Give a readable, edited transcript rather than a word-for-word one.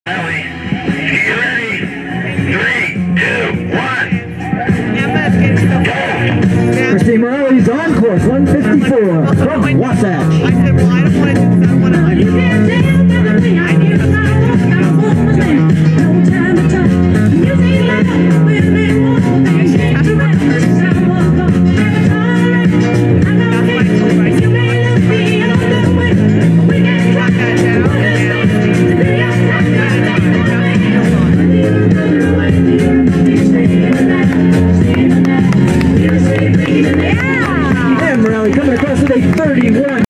Cristina is on course, 154 from Wasatch. I said, well, I don't want to do